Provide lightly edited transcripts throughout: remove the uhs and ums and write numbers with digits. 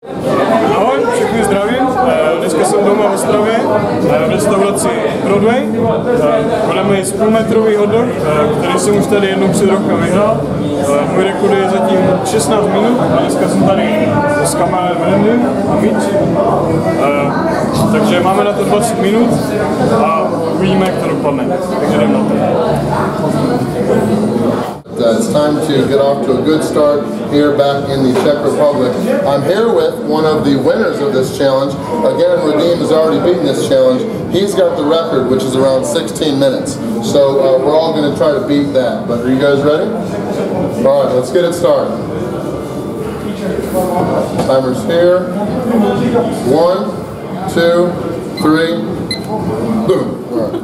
Ahoj, všechny zdravím. Dneska jsem doma v Ostravě v restauraci Broadway. Budeme jíst půlmetrový hot dog, který jsem už tady jednou před rokem vyhrál. Můj rekord je zatím 16 minut a dneska jsem tady s kamarádem Radim a Mitch. Takže máme na to 20 minut a uvidíme, jak to dopadne. Takže jdeme na to. It's time to get off to a good start here back in the Czech Republic. I'm here with one of the winners of this challenge. Again, Radim has already beaten this challenge. He's got the record, which is around 16 minutes. So we're all going to try to beat that. But are you guys ready? All right, let's get it started. Timer's here. 1, 2, 3, boom. All right.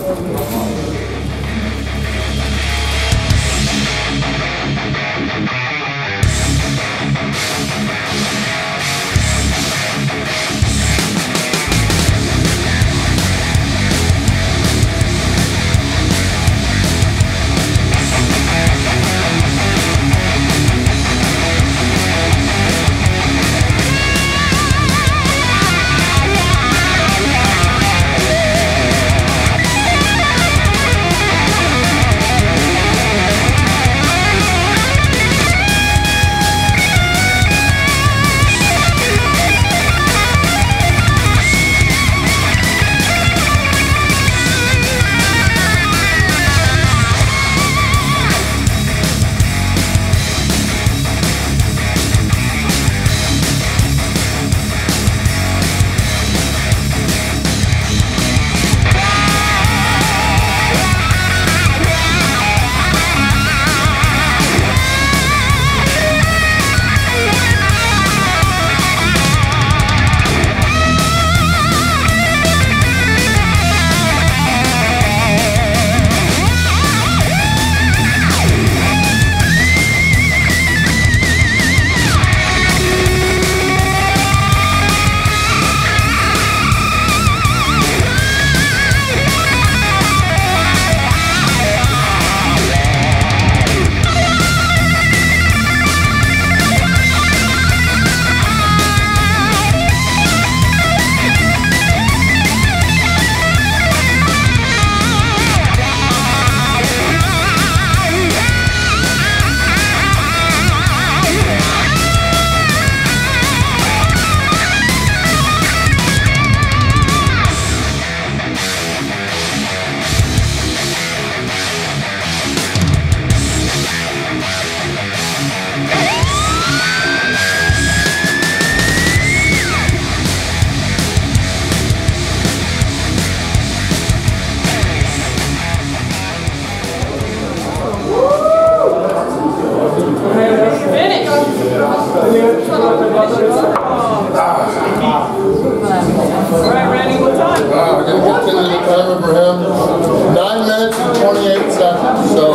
Wow, we're going to continue the timer for him. 9 minutes and 28 seconds. So,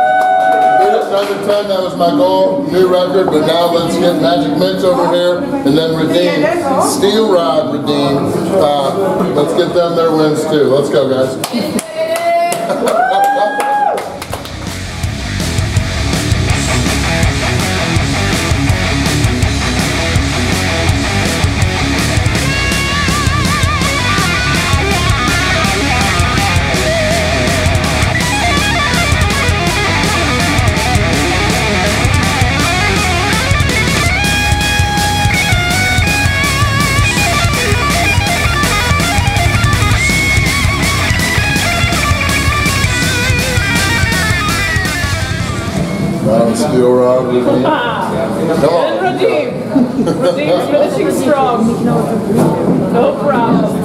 beat it under 10, that was my goal. New record, but now let's get Magic Mitch over here. And then Radim, Steel Rod Radim. Let's get them their wins too. Let's go, guys. Steel Rod Radim. Come on. Radim. Radim's finishing strong. No problem.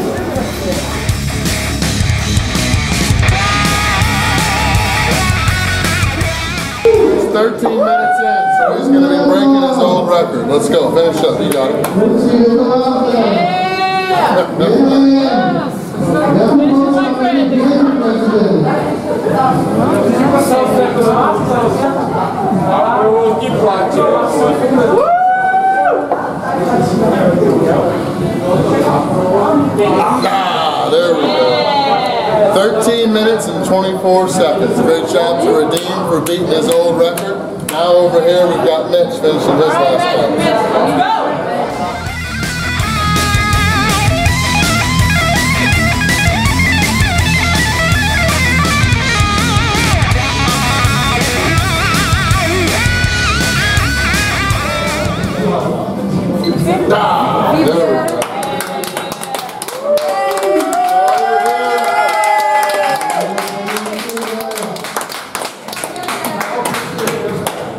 13 minutes in, so he's going to be breaking his old record. Let's go. Finish up. You got it. Yeah. Finish my friend. We will keep watching. There we go. 13 minutes and 24 seconds. Great job to Radim for beating his old record. Now over here we've got Mitch finishing his last one.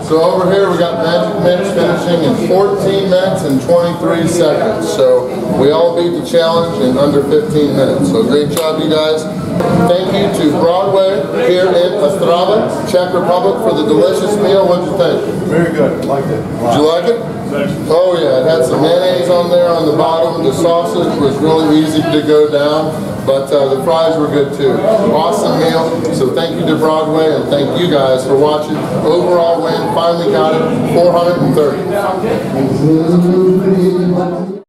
So over here we got Magic Mitch finishing in 14 minutes and 23 seconds. So we all beat the challenge in under 15 minutes. So great job, you guys. Thank you to Broadway here in Ostrava, Czech Republic, for the delicious meal. What did you think? Very good. Liked it. Did you like it? Oh yeah, it had some mayonnaise on there on the bottom. The sausage was really easy to go down, but the fries were good too. Awesome meal. So thank you to Broadway and thank you guys for watching. Overall win, finally got it, 430.